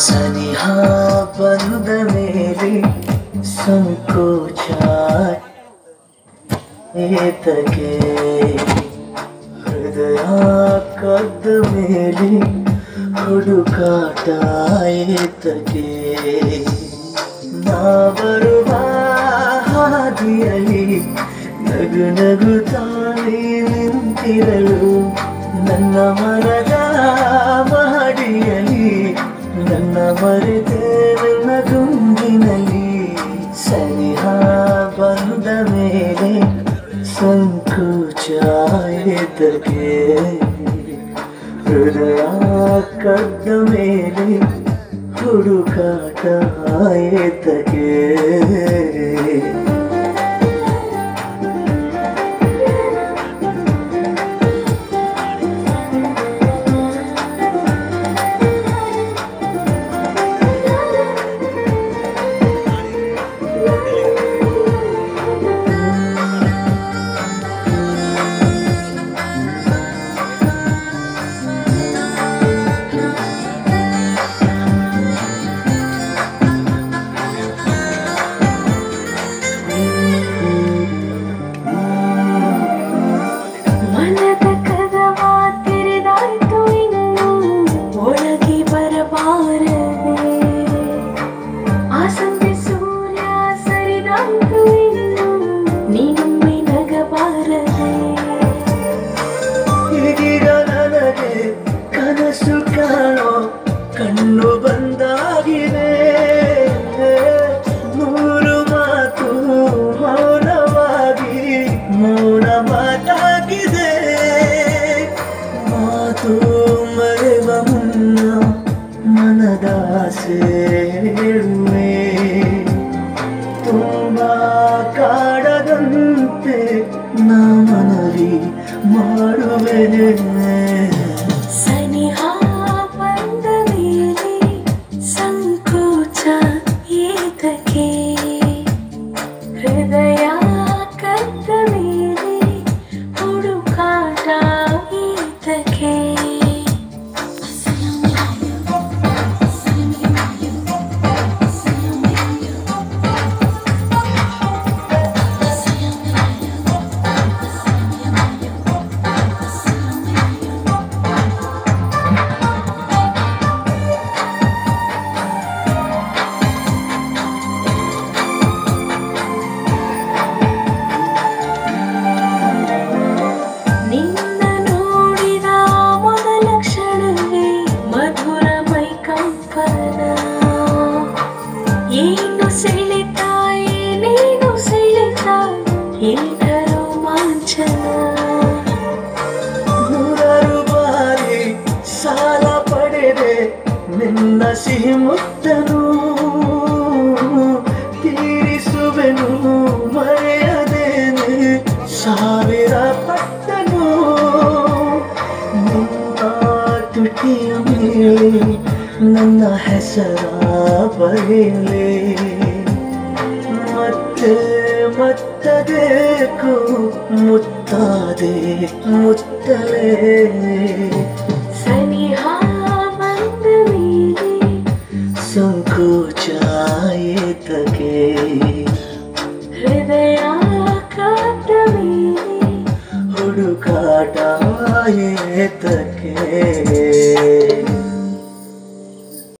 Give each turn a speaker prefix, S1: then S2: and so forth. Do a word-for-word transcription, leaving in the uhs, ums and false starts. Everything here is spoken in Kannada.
S1: ಸನಿಹ ಬಂದ ಮೇಲೆ ಸಂಕೋಚ ಏತಕ್ಕೆ ಹೃದಯ ಕದ್ದ ಮೇಲೆ ಹುಡುಕಾಟ ಏತಕ್ಕೆ ನಾ ಬರುವ ಹಾದಿಯಲ್ಲಿ ನಗು ನಗುತ್ತಾನೆ ನಿಂತಿರಲು ನನ್ನ ಮರದ ಮಾಡಿಯಲಿ ನನ್ನ ಮರೆತೆ ನನ್ನ ಗುಂಗಿನಲ್ಲಿ ಸನಿಹ ಬಂದ ಮೇಲೆ ಸಂಕೋಚ ಏತಕ್ಕೆ ಹೃದಯ ಕದ್ದ ಮೇಲೆ ಹುಡುಕಾಟ ಏತಕ್ಕೆ ಕನಸು ಕಾಣೋ ಕಣ್ಣು ಬಂದಾಗಿದೆ ಮೂರು ಮಾತು ಮೌನವಾಗಿ ಮೌನ ಮಾತಾಗಿದೆ ಮಾತು ಮರೆವ ಮುನ್ನ ಮನದಾಸೆ ಹೇಳುವೆ ತುಂಬಾ ಕಾಡದಂತೆ ನಾ ಮನವಿ ಮಾಡುವೆನೆ
S2: ಸನಿಹ ಬಂದ ಮೇಲೆ ಸಂಕೋಚ ಏತಕ್ಕೆ ಹೃದಯ ಕದ್ದ ಮೇಲೆ ಹುಡುಕಾಟ ಏತಕ್ಕೆ ಏನು ಸೆಳೆತ ಏನೇನು ಸೆಳೆತ ಎಂಥ ರೋಮಾಂಚನ
S1: ನೂರಾರು ಬಾರಿ ಸಾಲ ಪಡೆದೆ ನಿನ್ನ ಸಿಹಿ ಮುತ್ತನು ತೀರಿಸುವೆನು ಮರೆಯದೇನೆ ಸಾವಿರ ಪಟ್ಟನು ನಿನ್ನ ತುಟಿಯ ಮೇಲೆ ನನ್ನ ಹೆಸರ ಬರೆಯಲೇ ಮತ್ತೆ ಮತ್ತಬೇಕು ಮುತ್ತಾದೆ ಮುತ್ತಲೇ